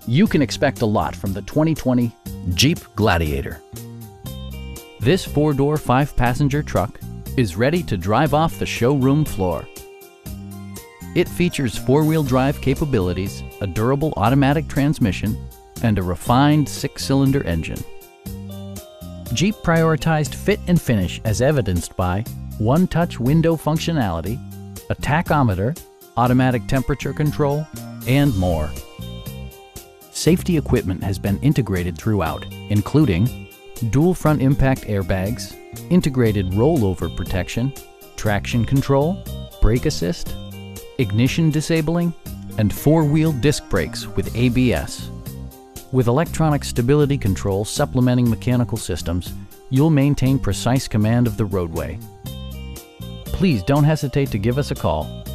You can expect a lot from the 2020 Jeep Gladiator. This four-door, five-passenger truck is ready to drive off the showroom floor. It features four-wheel drive capabilities, a durable automatic transmission, and a refined six-cylinder engine. Jeep prioritized fit and finish as evidenced by one-touch window functionality, a tachometer, automatic temperature control, and more. Safety equipment has been integrated throughout, including dual front impact airbags, integrated rollover protection, traction control, brake assist, ignition disabling, and four-wheel disc brakes with ABS. With electronic stability control supplementing mechanical systems, you'll maintain precise command of the roadway. Please don't hesitate to give us a call.